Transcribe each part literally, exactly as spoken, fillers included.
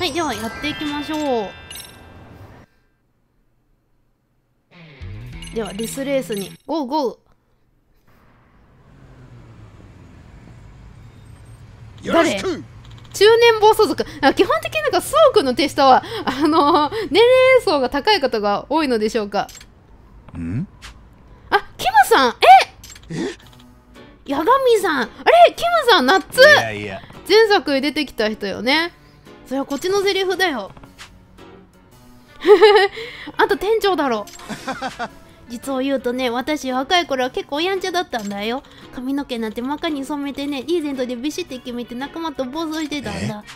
はい、ではやっていきましょう。ではデスレースにゴーゴー。誰？中年暴走族。あ、基本的になんかスオークの手下はあのー、年齢層が高い方が多いのでしょうか。ん？あ、キムさん、え？ヤガミさん、あれ、キムさん、夏。いやいや、前作で出てきた人よね。それはこっちのセリフだよ。あと店長だろ。実を言うとね、私若い頃は結構やんちゃだったんだよ。髪の毛なんて真っ赤に染めてね、リーゼントでビシッて決めて仲間と暴走してたんだ。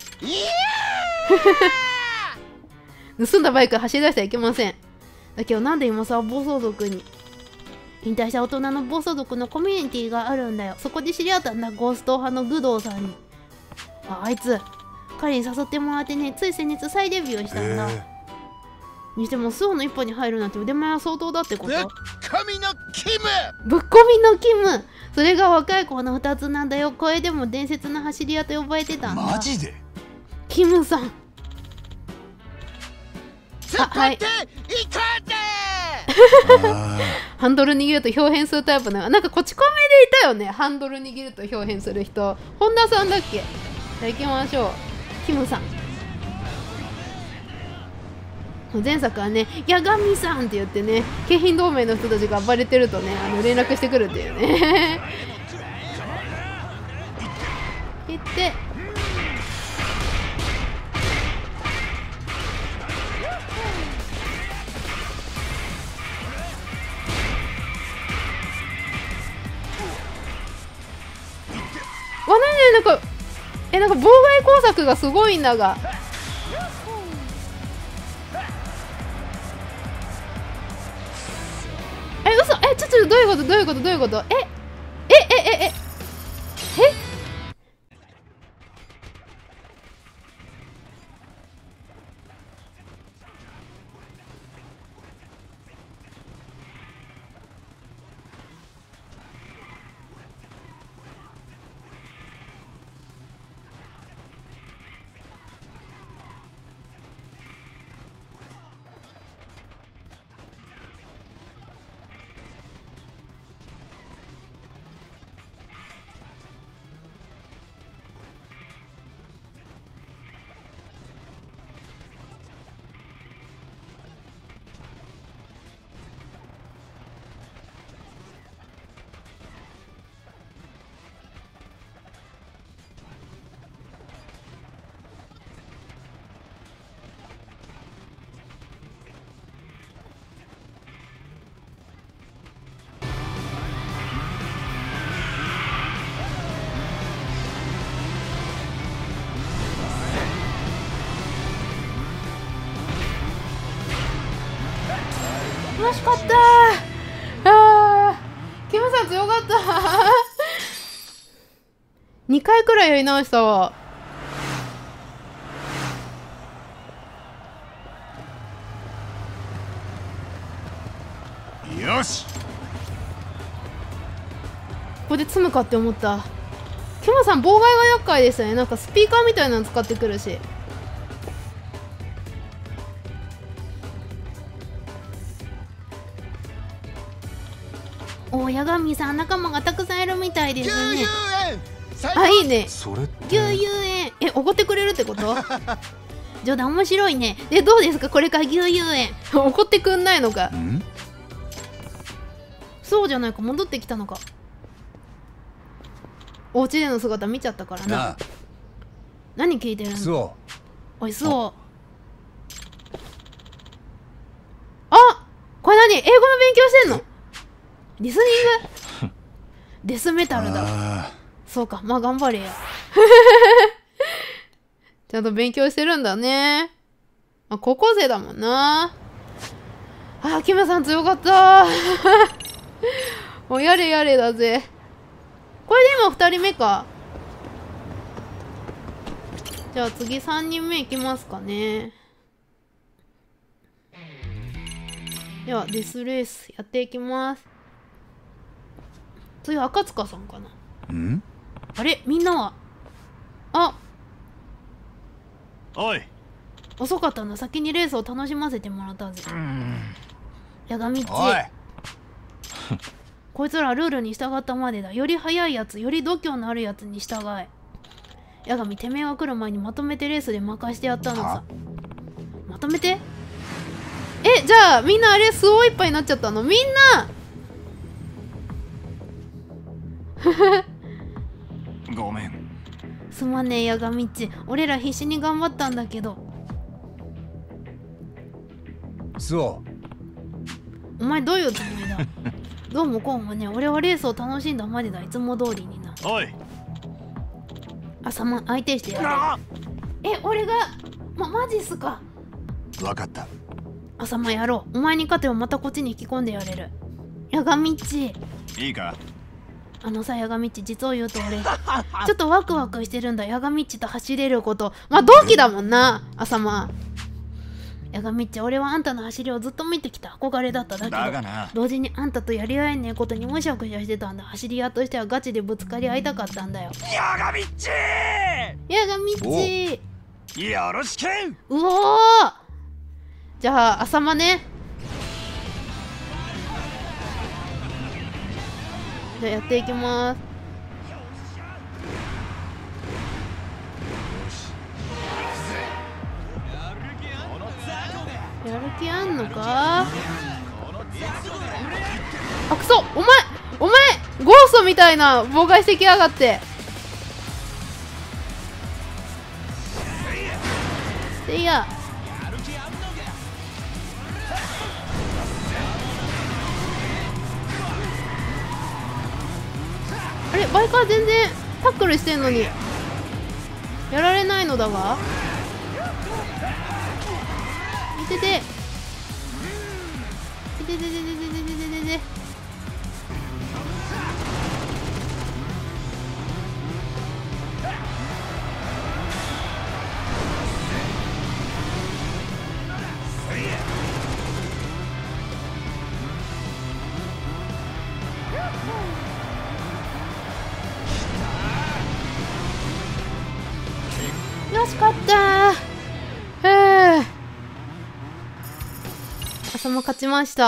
盗んだバイク走り出してはいけません。だけどなんで今さ、暴走族に。引退した大人の暴走族のコミュニティがあるんだよ。そこで知り合ったんだ、ゴースト派のグドウさんに。あ、あいつ彼に誘ってもらってね、つい先日再デビューしたんだ。にしてもスオの一歩に入るなんて腕前は相当だってこと。ぶっこみのキム、ぶっこみのキム、それが若い子のふたつなんだよ。声でも伝説の走り屋と呼ばれてたんだ。マジでキムさん。あ、はい。ハンドル握ると表変するタイプな。なんかこち亀でいたよね、ハンドル握ると表変する人。本田さんだっけ。じゃあ行きましょう。キムさん。前作はね、ヤガミさんって言ってね、京浜同盟の人たちが暴れてるとね、あの連絡してくるっていうね。行ってわ、なになんか、え、なんか妨害工作がすごいんだが。え、嘘、え、ちょっとどういうことどういうことどういうこと、え、え、え、え、え、え、楽しかったー。あー、キムさん強かったにかいくらいやり直したわ。よし、ここで積むかって思った。キムさん妨害が厄介でしたね。なんかスピーカーみたいなの使ってくるし。おー、ヤガミさん仲間がたくさんいるみたいですね。あ、いいね。牛油園、え、おごってくれるってこと冗談面白いね。で、どうですかこれから牛油園おごってくんないのか。そうじゃないか、戻ってきたのか。お家での姿見ちゃったからな。何聞いてるの。おい、そう。あ、これ何、英語の勉強してんの。リスニングデスメタルだ。そうか、まあ頑張れや。ちゃんと勉強してるんだね。あ、高校生だもんな。あ、キムさん強かったもうやれやれだぜ。これで今ふたりめか。じゃあ次さんにんめいきますかね。ではデスレースやっていきます。次赤塚さんかな。んあれ、みんなは。あ、 おい、 遅かったな。先にレースを楽しませてもらったぜ。ヤガミッチ、 おいこいつらルールに従ったまでだ。より速いやつ、より度胸のあるやつに従え。ヤガミ、てめえが来る前にまとめてレースで任してやったのさ。まとめて。え、じゃあみんなあれスオいっぱいになっちゃったの？みんなごめん。 すまねえヤガミッチ、俺ら必死に頑張ったんだけど。 そうお前どういうつもりだ？どうもこうもね、俺はレースを楽しんだまでだ。いつも通りにな。 おい、 朝ま相手してやる。え、俺がま、マジっすか？ 分かった。 朝まやろう。お前に勝てばまたこっちに引き込んでやれる。ヤガミッチ、 いいか。 あのさ、ヤガミッチ、実を言うと俺ちょっとワクワクしてるんだ。ヤガミッチと走れること。まあ同期だもんな、朝ま。ヤガミッチ、俺はあんたの走りをずっと見てきた。憧れだっただけど、 だがな。 同時にあんたとやり合えねえことにむしゃくしゃしてたんだ。走り屋としてはガチでぶつかり合いたかったんだよ。 ヤガミッチヤガミッチ、 よろしく。 うおー、じゃあ朝まね。じゃあやっていきます。やる気あんのか？あ、くそ、お前お前ゴーストみたいな妨害してきやがって。でいや、あれ、バイカー全然タックルしてんのにやられないのだが。いてていてててててててててて。よし、勝ったー。へー、朝も勝ちました。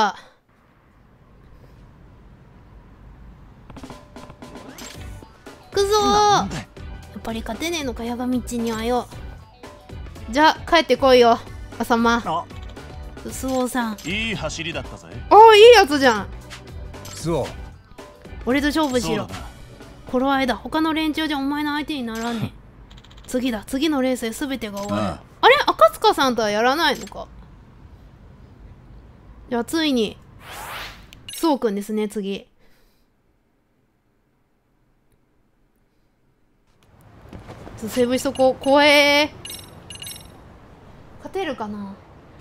くぞー、やっぱり勝てねえのか、ヤガミッチにはよ。じゃあ帰ってこいよ、朝間。スオさん、 いい走りだったぜ。 ああ、いいやつじゃん。 そう俺と勝負しろ。 そうだな。 この間他の連中じゃお前の相手にならねえ。次だ、次のレースで全てが終わる。 あああれ、赤塚さんとはやらないのか。じゃあついにそうくんですね。次ちょっとセーブしとこう。怖えー。勝てるかな。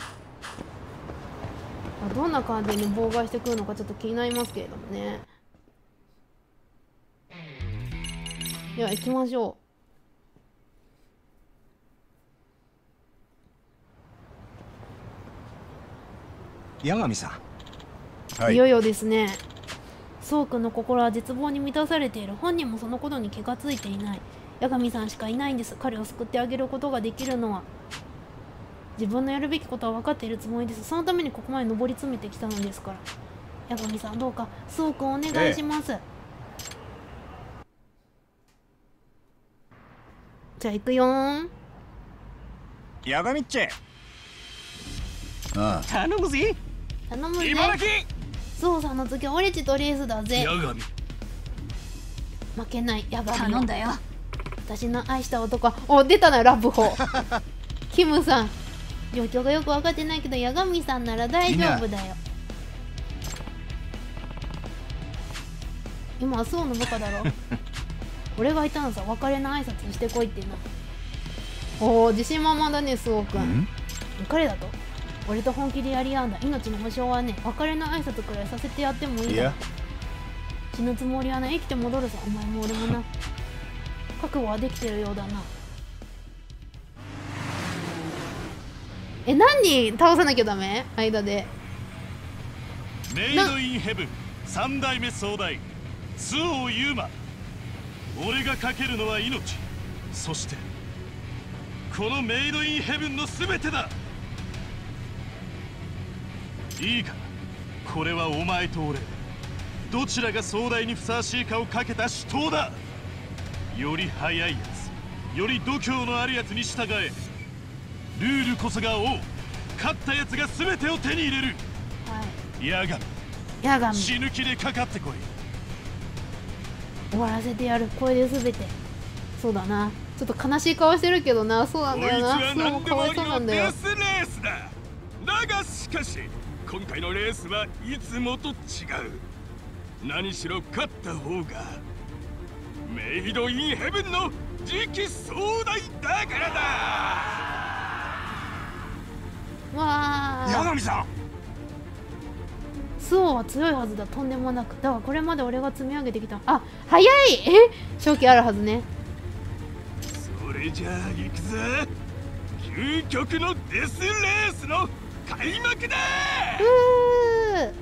あ、どんな感じに妨害してくるのかちょっと気になりますけれどもね。では行きましょ八神さん、 う。、 はいいよいよですね。そうくんの心は絶望に満たされている。本人もそのことに気がついていない。八神さんしかいないんです。彼を救ってあげることができるのは。自分のやるべきことは分かっているつもりです。そのためにここまで上り詰めてきたのですから。八神さん、どうかそうくんお願いします。ええ、じゃあ行くよーん。 ヤガミッチ、 ああ頼むぜ。 頼むぜ。 茨城。 そうさんの次は俺っちとレースだぜ。 ヤガミ。 負けないヤガミ。 頼んだよ。 私の愛した男は、お、出たな、ラブホキムさん、状況がよく分かってないけどヤガミさんなら大丈夫だよ。今はそうの部下だろ俺がいたのさ、別れの挨拶してこいってな。おお、自信満々だね、スオくん。彼だと俺と本気でやり合うんだ。命の保証はね、別れの挨拶くらいさせてやってもいいだろ。 いや死ぬつもりはな、生きて戻るさ。お前も俺もな。覚悟はできてるようだな。え、何人倒さなきゃダメ？間で。 メイドインヘブン三代目総大周防悠馬。俺がかけるのは命、そしてこのメイドインヘブンの全てだ。いいか、これはお前と俺どちらが壮大にふさわしいかをかけた死闘だ。より速いやつ、より度胸のあるやつに従え。ルールこそが王。勝ったやつが全てを手に入れる。 はい、 ヤガミ、 ヤガミ死ぬ気でかかってこい。 終わらせてやる。これで全て。そうだな。ちょっと悲しい顔してるけどな。そうなんだよな。そうもかわいそうなんだよ。 デスレースだ。だがしかし今回のレースはいつもと違う。何しろ勝った方がメイドインヘブンの次期壮大だからだ。 わあ、 八神さん、 スオは強いはずだ。とんでもなく。だからこれまで俺が積み上げてきた。あ、早い。え、勝機あるはずね。 それじゃあ行くぜ。究極のデスレースの開幕だ。 うー、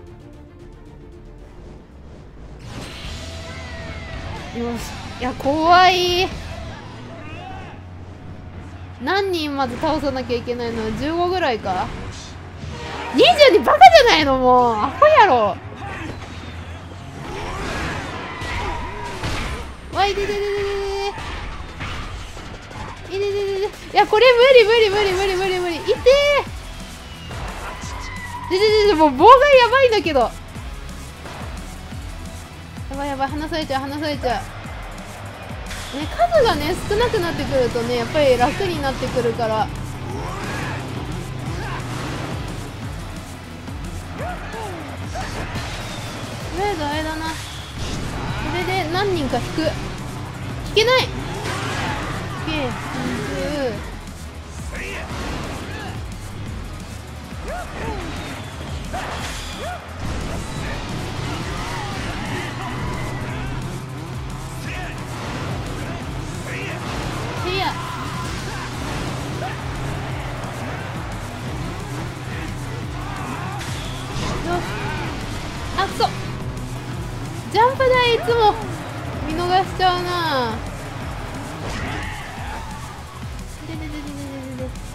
よし。いや、怖い。何人まず倒さなきゃいけないの？じゅうごぐらいか。にじゅうにバカじゃないの？もうアホやろ。わいでででででででででで。いや、これ無理無理無理無理無理無理。いてー。でででで、もう妨害やばいんだけど。やばいやばい、離されちゃう離されちゃう。ね、数がね少なくなってくるとね、やっぱり楽になってくるから。とりあえずあれだな、これで何人か引く。引けない。引け、せいや。あ、くそ。ジャンプ台いつも見逃しちゃうな。でででででででで。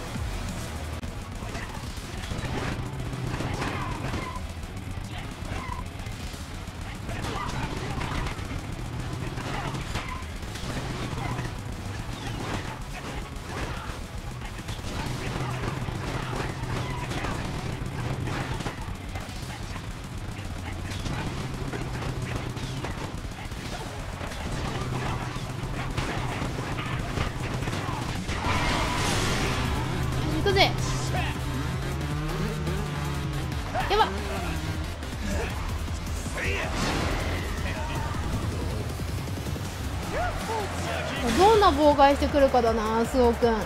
行くぜ。やばっ。どんな妨害してくるかだな、スオくん。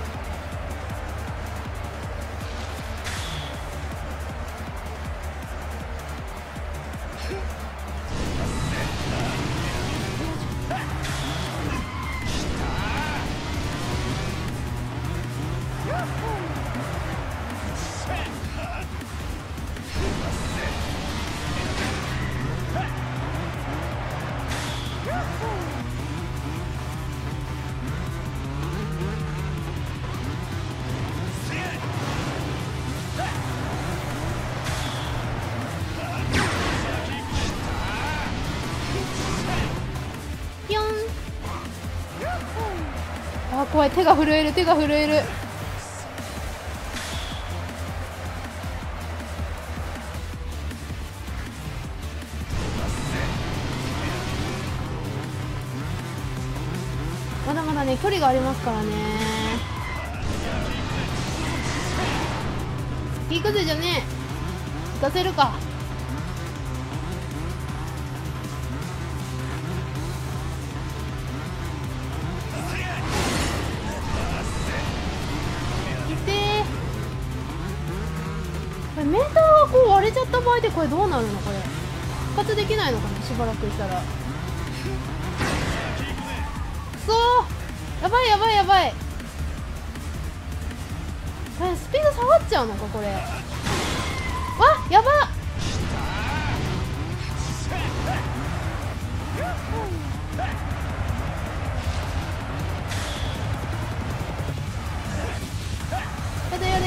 ピョン。あ、怖い。手が震える、手が震える。まだまだね、距離がありますからね。いくぜじゃねえ。行かせるか。いてー。これメーターがこう割れちゃった場合でこれどうなるの？これ復活できないのかな、しばらくしたら。くそー、やばいやばいやばい。これスピード下がっちゃうのかこれ。わ、やばっ。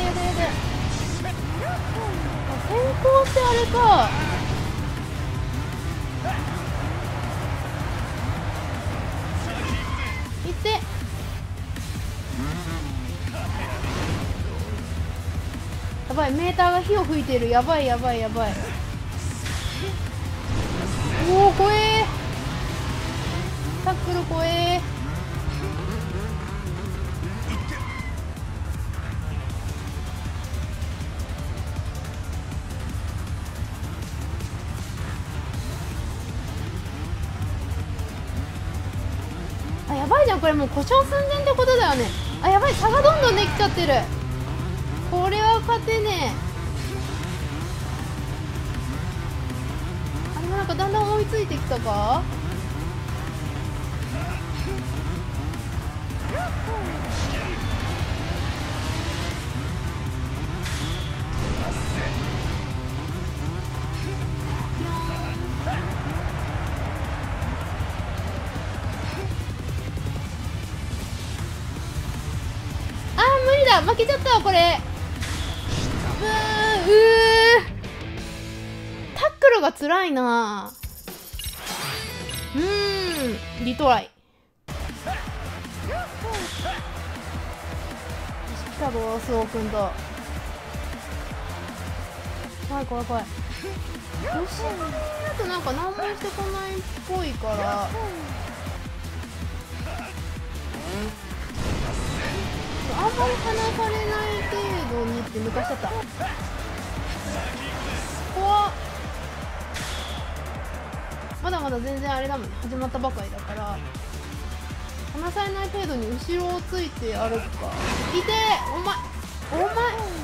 やだやだ。先行ってあれか。いってやばい、メーターが火を吹いてる。やばいやばいやばい。おお怖えー、タックル怖えー。あ、やばいじゃん、これもう故障寸前ってことだよね。あ、やばい、差がどんどんできちゃってる。これは勝てねえ。あれもなんかだんだん追いついてきたか。あー無理だ、負けちゃったわこれ。うーん、うータックルが辛いな。うーん、リトライ。よし、来たぞスオくんと。怖い怖い怖い。よしだとなんか何もしてこないっぽいから、あんまり離されない程度にって抜かしちゃった。怖っ。まだまだ全然あれだもんね、始まったばかりだから離されない程度に後ろをついて歩くか。いてー、お前お前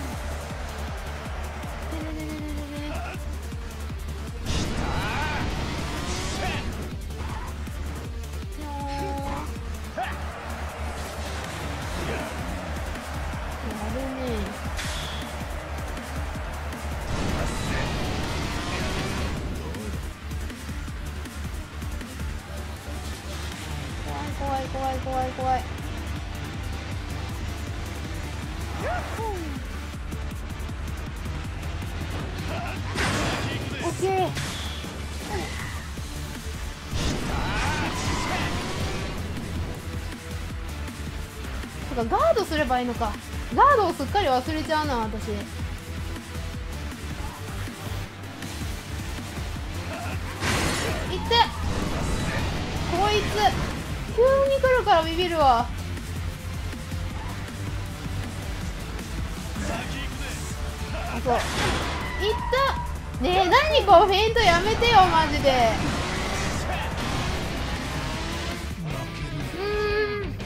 怖い怖い怖い怖い。オッケー。とかガードすればいいのか。ガードをすっかり忘れちゃうな私。いってこいつ急に来るからビビるわ。あ、そういったねえ。何こうフェイントやめてよマジで。うーん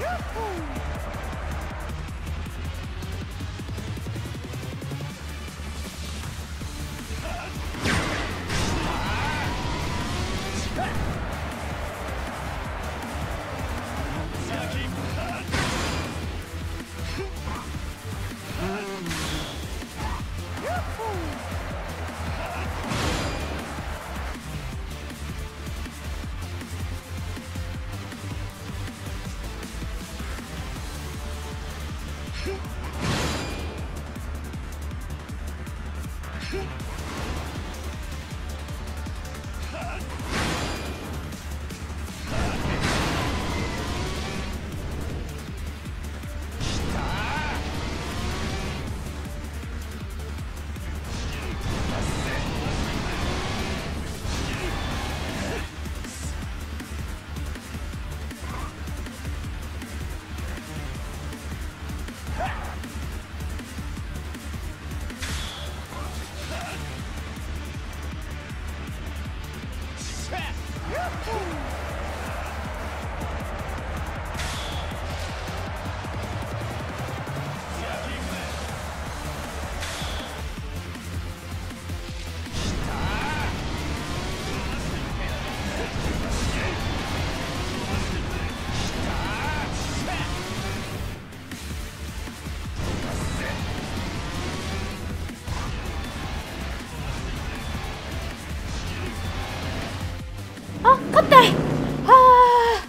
あ、勝ったい。はあ。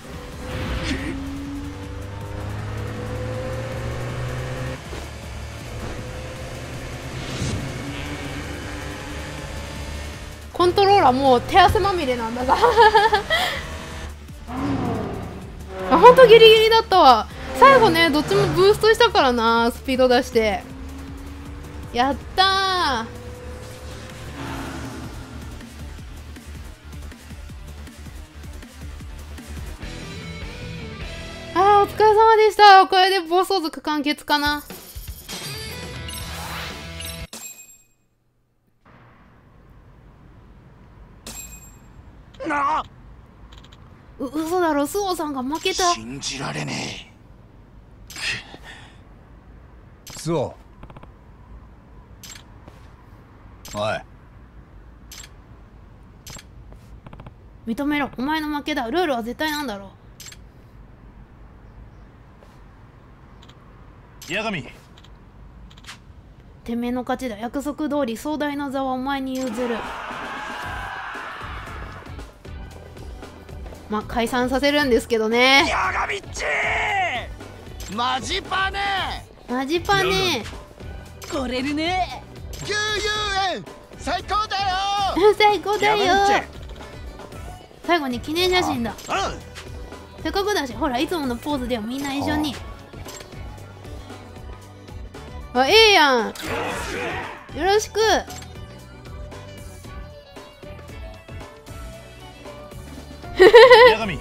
コントローラーもう手汗まみれなんだがあ、ほんとギリギリだったわ。最後ね、どっちもブーストしたからな、スピード出して。やったー。あー、お疲れ様でした。これで暴走族完結かな。 なあ、 う、嘘だろ、スオさんが負けた。 信じられねえ。スオ、おい、 認めろ、お前の負けだ。ルールは絶対なんだろ八神、 てめえの勝ちだ。約束通り壮大な座はお前に譲る。まあ解散させるんですけどね。 八神っちー、マジパネマジパね。 これるね。 きゅうじゅうえん最高だよ。 最高だよ。 やめんち最後に記念写真だ。 ゃうん、 せっかくだし、ほらいつものポーズではみんな一緒に。あ、ええやん。よろしく。 八神、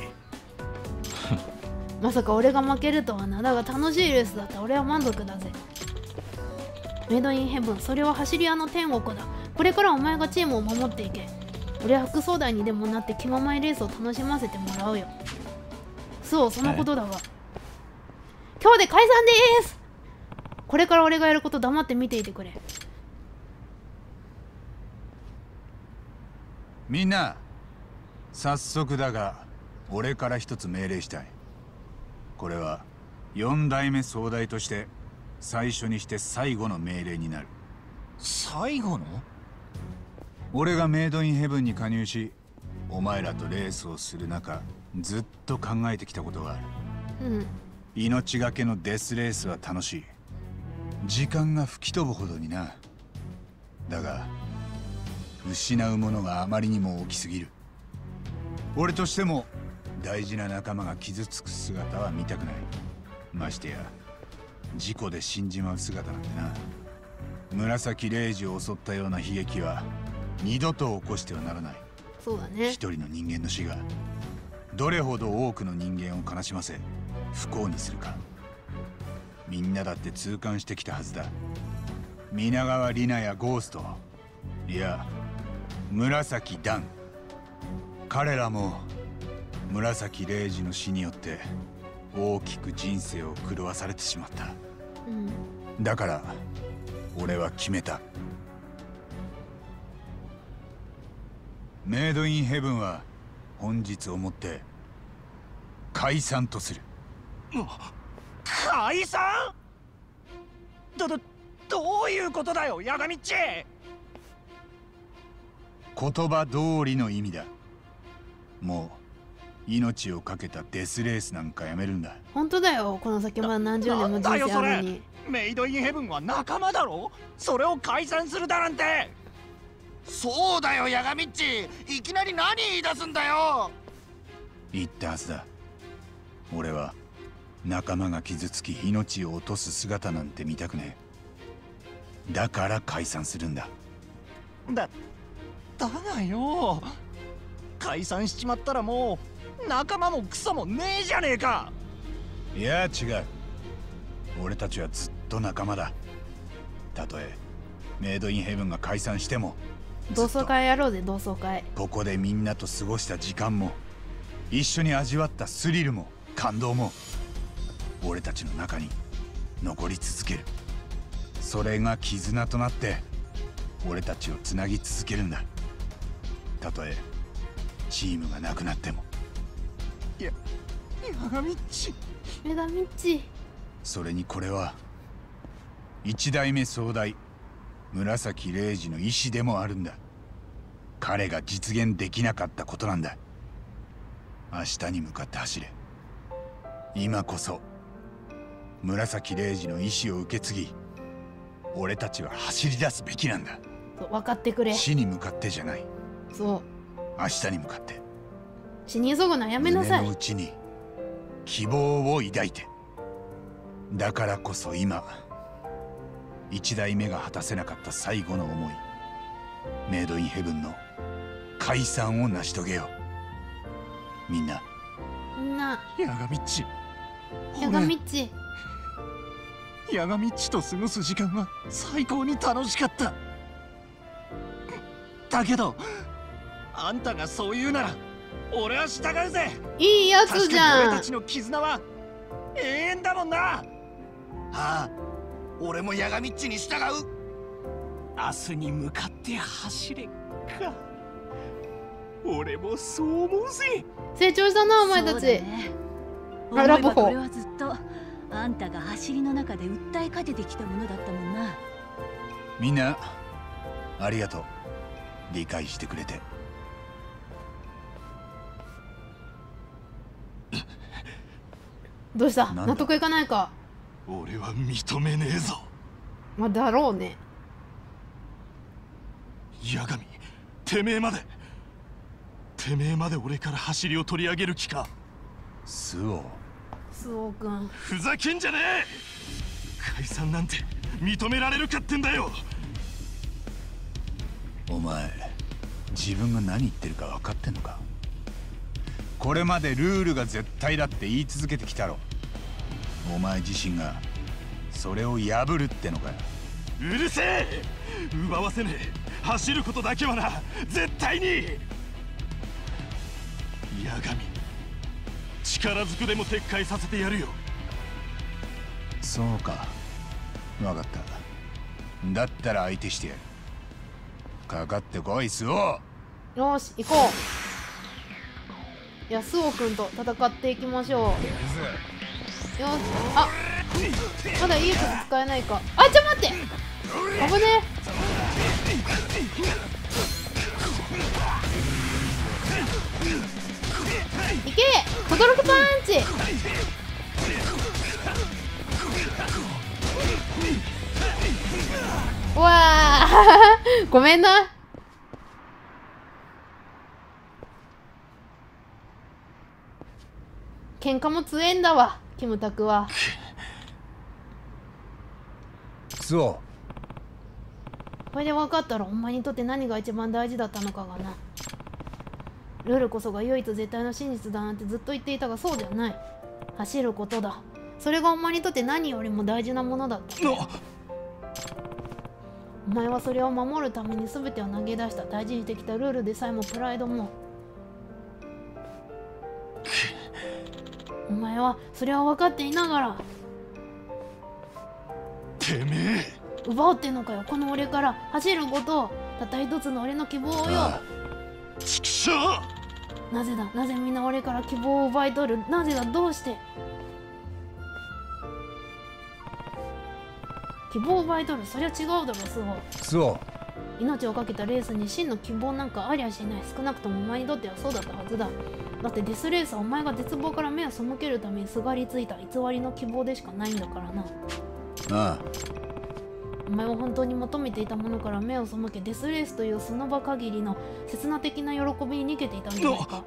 まさか俺が負けるとはな。だが楽しいレースだった。俺は満足だぜ。メイドインヘブン、それは走り屋の天国だ。これからお前がチームを守っていけ。俺は副総大にでもなって気ままいレースを楽しませてもらうよ。そう、そのことだが、今日で解散でーす。これから俺がやること黙って見ていてくれ。 みんな、早速だが俺から一つ命令したい。これは四代目総大として最初にして最後の命令になる。最後の？俺がメイドインヘブンに加入し、お前らとレースをする中、ずっと考えてきたことがある。 うん。 命がけのデスレースは楽しい。時間が吹き飛ぶほどにな。だが失うものがあまりにも大きすぎる。俺としても大事な仲間が傷つく姿は見たくない。ましてや事故で死んじまう姿なんてな。紫玲二を襲ったような悲劇は二度と起こしてはならない。 そうだね。 一人の人間の死がどれほど多くの人間を悲しませ不幸にするか、みんなだって痛感してきたはずだ。皆川里奈やゴースト、いや紫弾、彼らも紫玲二の死によって大きく人生を狂わされてしまった。 うん、 だから俺は決めた。メイドインヘブンは本日をもって解散とする。 解散？どどどういうことだよ、ヤガミッチ。 言葉通りの意味だ。もう命を懸けたデスレースなんかやめるんだ。 本当だよ、この先まだ何十年も人生あるのに。 メイドインヘブンは仲間だろ。それを解散するだなんて。 そうだよ、ヤガミッチ。いきなり何言い出すんだよ。 言ったはずだ。俺は仲間が傷つき命を落とす姿なんて見たくねえ。だから解散するんだ。 だだがよ、解散しちまったらもう仲間もクソもねえじゃねえか。 いや違う。俺たちはずっと仲間だ。たとえメイドインヘブンが解散しても、 同窓会やろうぜ、同窓会。 ここでみんなと過ごした時間も、一緒に味わったスリルも感動も俺たちの中に残り続ける。それが絆となって俺たちをつなぎ続けるんだ。たとえチームがなくなっても。 いや、ヤガミッチ。 ヤガミッチ。 それにこれは一代目総大紫礼二の意志でもあるんだ。彼が実現できなかったことなんだ。明日に向かって走れ。今こそ紫礼二の意志を受け継ぎ、俺たちは走り出すべきなんだ。 そう、分かってくれ。 死に向かってじゃない。 そう、 明日に向かって。 死に急ぐのはやめなさい。 胸の内に希望を抱いて。だからこそ今一代目が果たせなかった最後の思い、メイドインヘブンの解散を成し遂げよう。みんなみんなヤガミッチ。 ヤガミッチ。 ヤガミッチと過ごす時間は最高に楽しかった。だけどあんたがそう言うなら俺は従うぜ。 いいやつじゃん。 確かに俺たちの絆は永遠だもんな。 ああ、俺もヤガミッチに従う。 明日に向かって走れか。俺もそう思うぜ。 成長したなお前たち。あ、ラブホ。 これはずっとあんたが走りの中で訴えかけてきたものだったもんな。 みんなありがとう。理解してくれて。 どうした？ なんだ納得いかないか。 俺は認めねえぞ。 まあだろうね。 ヤガミ、てめえまでてめえまで俺から走りを取り上げる気か。 スオスオくん、 ふざけんじゃねえ。解散なんて認められるかってんだよ。 お前自分が何言ってるか分かってんのか。これまでルールが絶対だって言い続けてきたろ。お前自身がそれを破るってのかよ。 うるせえ。奪わせねえ。走ることだけはな、絶対に。ヤガミ、力ずくでも撤回させてやるよ。 そうか、分かった。だったら相手してやる。かかってこい、スオ。 よし行こう。いや、スオくんと戦っていきましょう。よし、あ、まだいいやつ使えないか。あ、ちょ待って、危ねえ。いけ、とどろくパンチ。うわあごめんな。喧嘩も強えんだわ、キムタクは。 スオ、 これで分かったらお前にとって何が一番大事だったのかがな。ルールこそが唯一絶対の真実だなんてずっと言っていたが、そうではない。走ることだ。それがお前にとって何よりも大事なものだった。お前はそれを守るために全てを投げ出した。大事にしてきたルールでさえもプライドも。 お前はそれは分かっていながらてめえ奪おうってのかよ、この俺から走ることを、たった一つの俺の希望をよ。 あ畜生。 なぜだ、なぜみんな俺から希望を奪い取る、なぜだ、どうして。希望を奪い取る、そりゃ違うだろ、スオ。 スオ、 命をかけたレースに真の希望なんかありゃしない。少なくともお前にとってはそうだったはずだ。だってデスレースはお前が絶望から目を背けるためにすがりついた偽りの希望でしかないんだからな。 ああ、 お前は本当に求めていたものから目を背け、デスレースというその場限りの刹那的な喜びに逃げていたんじゃないか。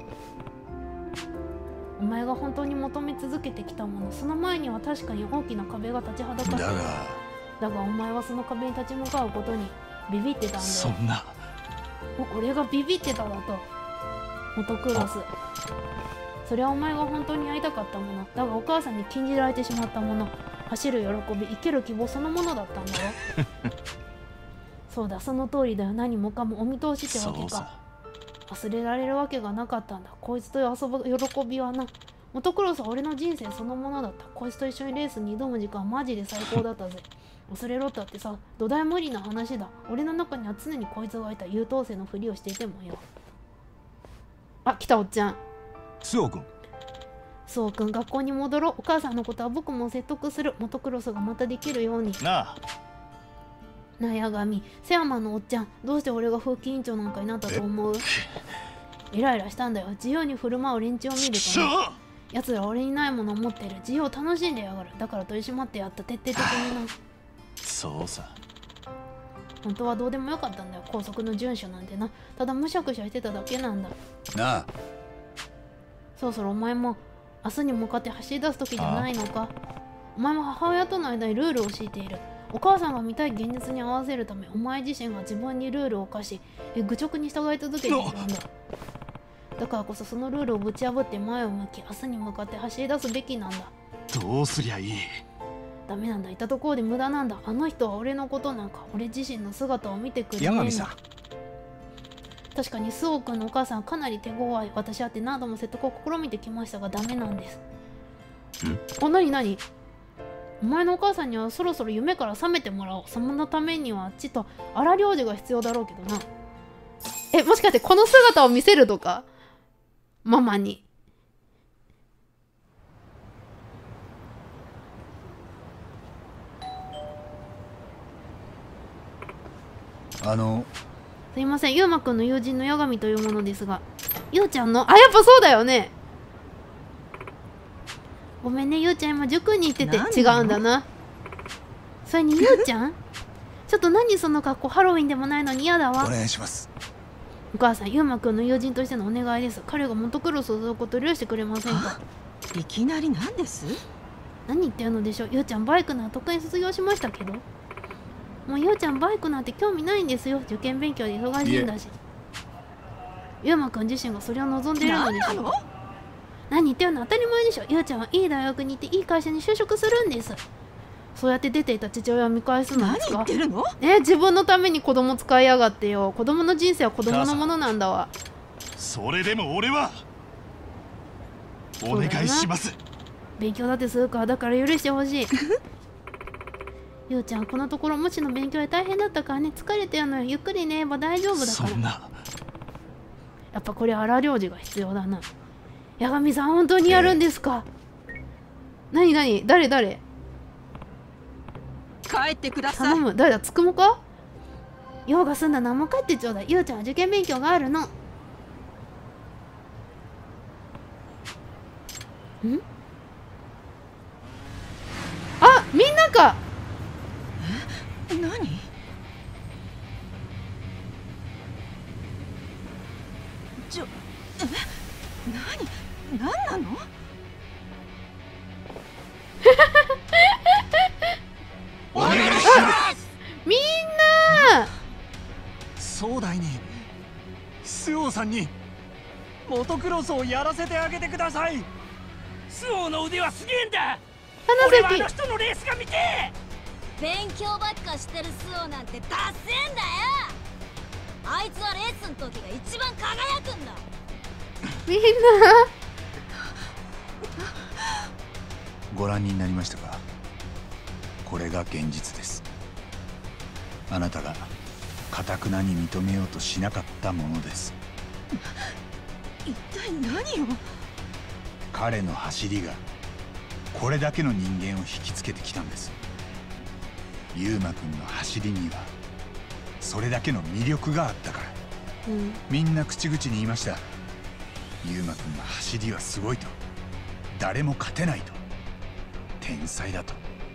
お前が本当に求め続けてきたもの、その前には確かに大きな壁が立ちはだかっている。 だがだがお前はその壁に立ち向かうことにビビってたんだよ。 そんな。 俺がビビってただと。モトクロス、それはお前が本当に会いたかったもの、だがお母さんに禁じられてしまったもの、走る喜び、生きる希望そのものだったんだよ。そうだ、その通りだよ。何もかもお見通しってわけか。 そうさ。 忘れられるわけがなかったんだ。こいつと遊ぶ喜びはな。モトクロスは俺の人生そのものだった。こいつと一緒にレースに挑む時間はマジで最高だったぜ。忘れろったってさ、土台無理な話だ。俺の中には常にこいつがいた。優等生のふりをしていてもよ。あ、来たおっちゃん。 スオ君、 そうくん、学校に戻ろう。お母さんのことは僕も説得する。モトクロスがまたできるように。 なあ。 なあ、ヤガミ、瀬山のおっちゃん、どうして俺が風紀委員長なんかになったと思う？イライラしたんだよ。自由に振る舞う連中を見るとね。奴ら俺にないものを持ってる。自由を楽しんでやがる。だから取り締まってやった。徹底的にな。 そうさ。 本当はどうでもよかったんだよ。校則の遵守なんてな。ただむしゃくしゃしてただけなんだ。 なあ、 そろそろお前も明日に向かって走り出す時じゃないのか。お前も母親との間にルールを敷いている。お母さんが見たい現実に合わせるため、お前自身が自分にルールを課し、え愚直に従い続けているんだ。だからこそそのルールをぶち破って前を向き、明日に向かって走り出すべきなんだ。 どうすりゃいい。 ダメなんだ。いたところで無駄なんだ。あの人は俺のことなんか、俺自身の姿を見てくれねえんだ。 八神さん、 確かにスオ君のお母さんはかなり手強い。私はって何度も説得を試みてきましたがダメなんです。お、なになに、お前のお母さんにはそろそろ夢から覚めてもらおう。そのためにはちと荒療治が必要だろうけどな。え、もしかしてこの姿を見せるとか、ママに。 あのすいません、ゆうまくんの友人の八神というものですが。ゆうちゃんの、あ、やっぱそうだよね。ごめんね、ゆうちゃん今塾に行ってて。違うんだな。それにゆうちゃんちょっと何その格好、ハロウィンでもないのに嫌だわ。 お願いします。 お母さん、ゆうまくんの友人としてのお願いです。彼がモトクロスをすることを許してくれませんか？ いきなりなんです？ 何言ってるのでしょう。ゆうちゃんバイクならとっくに卒業しましたけど。もうゆうちゃんバイクなんて興味ないんですよ。受験勉強で忙しいんだし。ゆうまくん自身がそれを望んでいるのでしょう。何言ってるの、当たり前でしょ。ゆうちゃんはいい大学に行っていい会社に就職するんです。そうやって出ていた父親を見返すのですか？ 何言ってるの？ ね、自分のために子供使いやがってよ。子供の人生は子供のものなんだわ。 それでも俺はお願いします。 勉強だってするから、だから許してほしい。ゆうちゃん、このところ模試の勉強で大変だったからね。疲れてるのよ。ゆっくり寝れば大丈夫だから。 そんな。 やっぱこれ荒療治が必要だな。八神さん、本当にやるんですか？なになに、誰誰？ 帰ってください。 頼む。誰だ、つくもか？用が済んだらもう帰ってちょうだい。ゆうちゃんは受験勉強があるの。ん？あ、みんなか。 何？ちょ、え、何？何なの？ お願いします。 みんな。 壮大にスオさんにモトクロスをやらせてあげてください。 スオの腕はすげえんだ。 花俺はあの咲。 人のレースが見てえ。 勉強ばっかしてるスオなんてダッセーんだよ。あいつはレースの時が一番輝くんだ。 みんな。 ご覧になりましたか？これが現実です。あなたが頑なに認めようとしなかったものです。 一体何を？ 彼の走りがこれだけの人間を引きつけてきたんです。ユウマくんの走りにはそれだけの魅力があったから、うん、みんな口々に言いました。ユウマくんの走りはすごいと、誰も勝てないと、天才だと。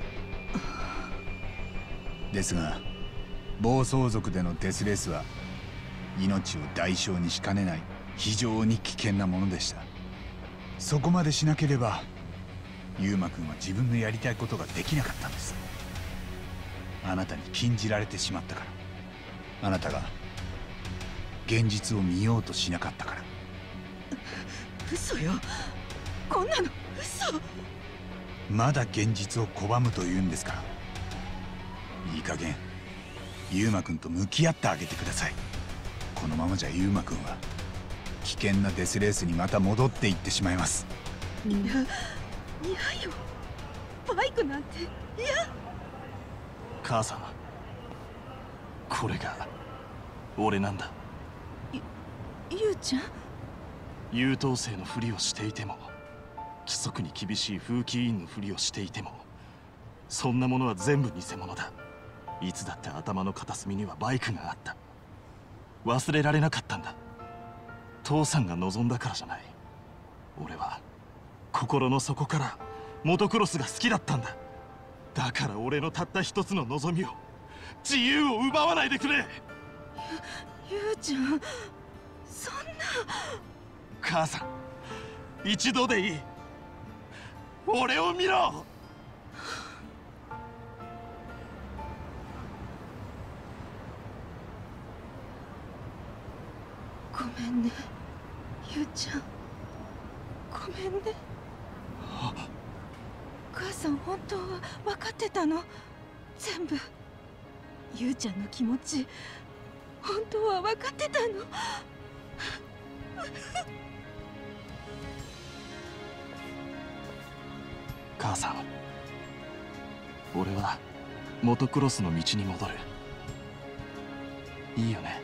ですが暴走族でのデスレースは命を代償にしかねない非常に危険なものでした。そこまでしなければユウマくんは自分のやりたいことができなかったんです。あなたに禁じられてしまったから、あなたが現実を見ようとしなかったから。 嘘よ、こんなの嘘。 まだ現実を拒むというんですか。いい加減ユウマくんと向き合ってあげてください。このままじゃユウマくんは危険なデスレースにまた戻っていってしまいます。 いや、嫌よ。バイクなんて嫌。 母さん、これが俺なんだ。 ゆ、ゆうちゃん。 優等生のふりをしていても、規則に厳しい風紀委員のふりをしていても、そんなものは全部偽物だ。いつだって頭の片隅にはバイクがあった。忘れられなかったんだ。父さんが望んだからじゃない。俺は心の底からモトクロスが好きだったんだ。だから俺のたった一つの望みを、自由を奪わないでくれ。 ゆ、ゆうちゃん、そんな。 母さん、一度でいい。俺を見ろ。 ごめんね、ゆうちゃん。ごめんね。母さん、本当は分かってたの？全部。ゆうちゃんの気持ち、本当は分かってたの？ 母さん、俺はモトクロスの道に戻る。いいよね？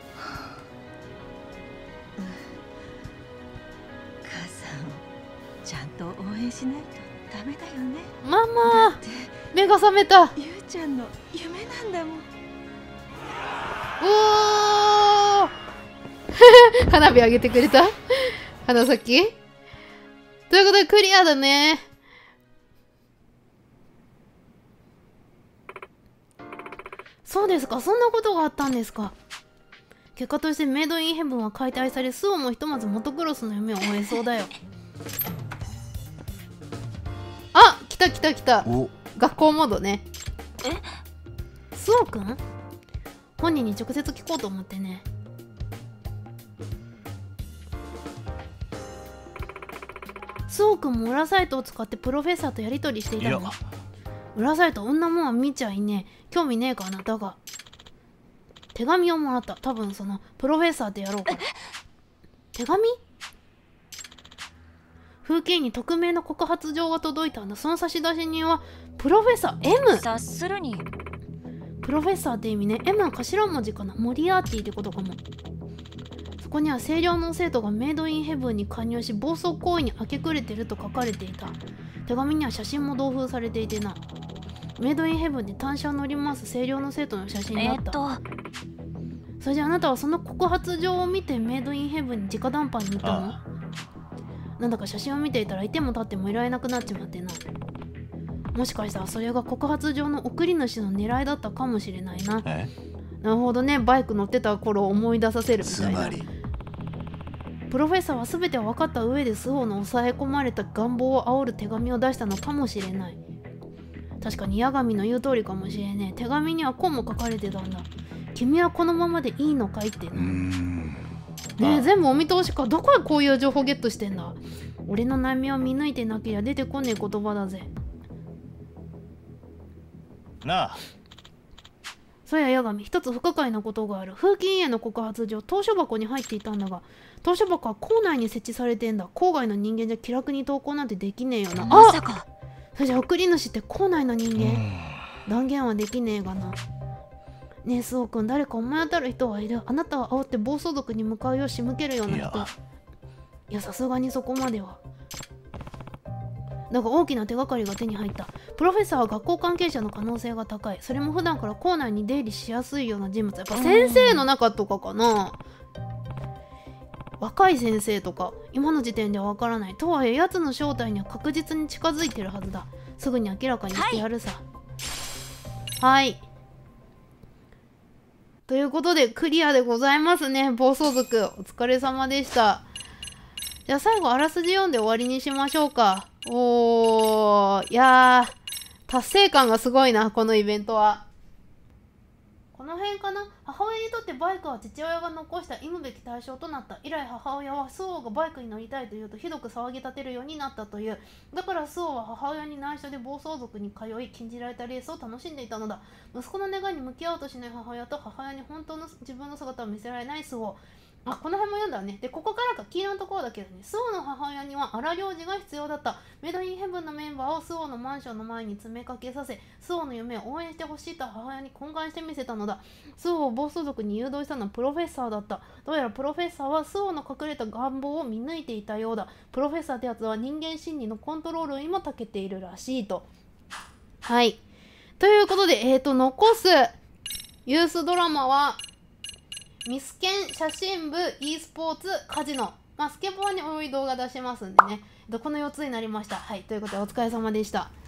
母さん、ちゃんと応援しないとダメだよね。 ママ、目が覚めた。 ゆうちゃんの夢なんだもん。 おー花火あげてくれた花咲。ということでクリアだね。そうですか、そんなことがあったんですか。結果としてメイドインヘブンは解体され、スオもひとまずモトクロスの夢を終えそうだよ。あ、来た来た来た。学校モードね。え、スオくん本人に直接聞こうと思ってね。スオくんも裏サイトを使ってプロフェッサーとやり取りしていたの？裏サイト、女もんは見ちゃいねえ。興味ねえかな。だが手紙をもらった。多分そのプロフェッサーってやろうか。手紙？風景に匿名の告発状が届いたんだ。その差出人はプロフェッサー エム。 察するにプロフェッサーって意味ね。 エム は頭文字かな。モリアーティってことかも。そこには清涼の生徒がメイドインヘブンに加入し暴走行為に明け暮れてると書かれていた。手紙には写真も同封されていてな。メイドインヘブンで単車を乗り回す清涼の生徒の写真だった。えっとそれじゃあなたはその告発状を見てメイドインヘブンに直談判に行ったの？ああ、なんだか写真を見ていたらいても立ってもいられなくなっちまってな。もしかしたらそれが告発状の送り主の狙いだったかもしれないな。なるほどね。バイク乗ってた頃を思い出させるみたいな。つまりプロフェッサーは全てを分かった上でスオの抑え込まれた願望を煽る手紙を出したのかもしれない。確かに八神の言う通りかもしれねえ。手紙にはこうも書かれてたんだ。君はこのままでいいのかいってな。ねえ、全部お見通しか。どこへこういう情報ゲットしてんだ。俺の悩みを見抜いてなけりゃ出てこねえ言葉だぜ。 なあ、 そうや八神、一つ不可解なことがある。風紀委員への告発状、投書箱に入っていたんだが、投書箱は校内に設置されてんだ。校外の人間じゃ気楽に投稿なんてできねえよな。 まさかじゃあ送り主って校内の人間？断言はできねえがな。ねえスオ君、誰か思い当たる人はいる？あなたは煽って暴走族に向かうよう仕向けるような人。いや、いやさすがにそこまでは。だが大きな手がかりが手に入った。プロフェッサーは学校関係者の可能性が高い。それも普段から校内に出入りしやすいような人物。やっぱ先生の中とかかな。若い先生とか今の時点ではわからない。とはいえ奴の正体には確実に近づいてるはずだ。すぐに明らかにしてやるさ。はい、はい、ということでクリアでございますね。暴走族お疲れ様でした。じゃあ最後あらすじ読んで終わりにしましょうか。おー、いやー達成感がすごいな、このイベントは。この辺かな。母親にとってバイクは父親が残した忌むべき対象となった。以来母親はスオーがバイクに乗りたいと言うとひどく騒ぎ立てるようになったという。だからスオーは母親に内緒で暴走族に通い、禁じられたレースを楽しんでいたのだ。息子の願いに向き合おうとしない母親と母親に本当の自分の姿を見せられないスオー。あ、この辺も読んだね。で、ここからか黄色のところだけどね、スオの母親には荒療治が必要だった。メイドインヘブンのメンバーをスオのマンションの前に詰めかけさせ、スオの夢を応援してほしいと母親に懇願してみせたのだ。スオを暴走族に誘導したのはプロフェッサーだった。どうやらプロフェッサーはスオの隠れた願望を見抜いていたようだ。プロフェッサーってやつは人間心理のコントロールにも長けているらしいと。はい。ということで、えーと、残すユースドラマは、ミスケン、写真部、e スポーツ、カジノ。まあ、スケボーに多い動画出しますんでね。このよっつになりました。はい。ということで、お疲れ様でした。